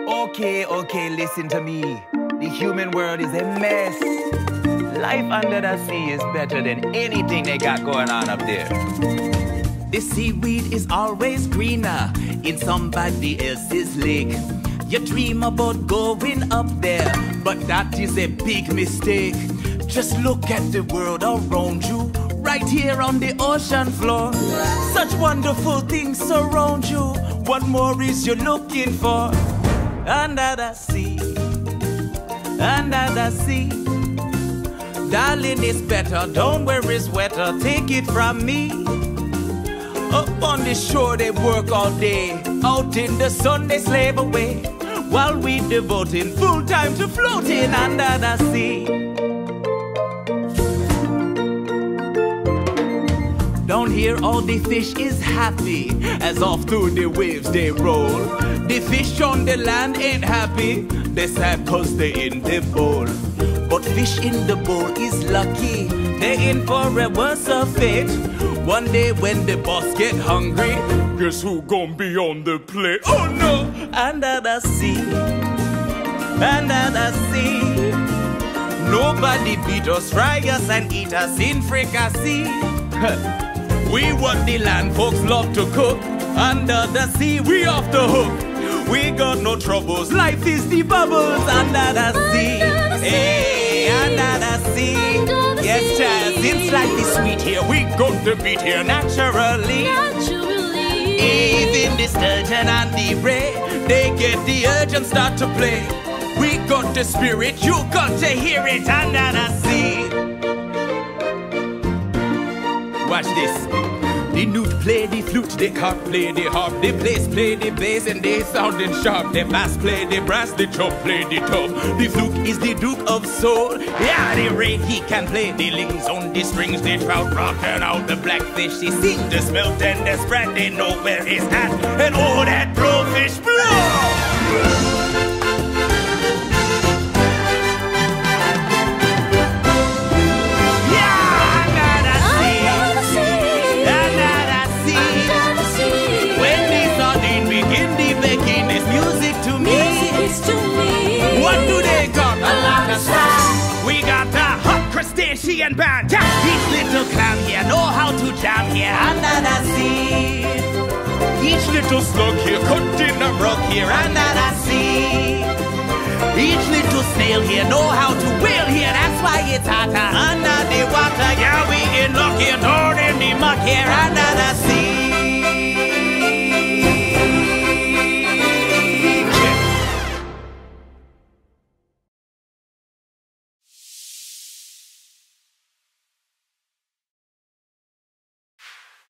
Okay, listen to me. The human world is a mess. Life under the sea is better than anything they got going on up there. The seaweed is always greener in somebody else's lake. You dream about going up there, but that is a big mistake. Just look at the world around you, right here on the ocean floor. Such wonderful things surround you. What more is you looking for? Under the sea, under the sea. Darling, it's better, don't worry, it's wetter. Take it from me. Up on the shore they work all day, out in the sun they slave away, while we devoting full time to floating under the sea. Down here all the fish is happy, as off through the waves they roll. The fish on the land ain't happy, they sad cause they in the bowl. But fish in the bowl is lucky, they in for a worse of fate. One day when the boss get hungry, guess who gon' be on the plate? Oh no! Under the sea, under the sea. Nobody beat us, fry us and eat us in fricassee. We what the land folks love to cook. Under the sea, we off the hook. We got no troubles, life is the bubbles under the sea. Hey, under the sea. Yes, child, it's slightly sweet here. We got the beat here naturally. Even the sturgeon and the ray, they get the urge and start to play. We got the spirit, you got to hear it under the sea. Watch this. The newt play the flute, the harp play the harp, the bass play the bass and they sounding sharp. The bass play the brass, the chop play the top. The fluke is the duke of soul. Yeah, the ray he can play the lings on the strings. The trout rocking out the blackfish. He sing the smelt and the spread. They know where he's at. And all that blowfish blow. What do they got? A lot of stuff. We got the hot crustacean band. Each little clam here know how to jam here under the sea. Each little slug here cut in a rug here under the sea. Each little snail here know how to whale here. That's why it's hotter under the water. Yeah, we in luck here, down in the muck here under the sea.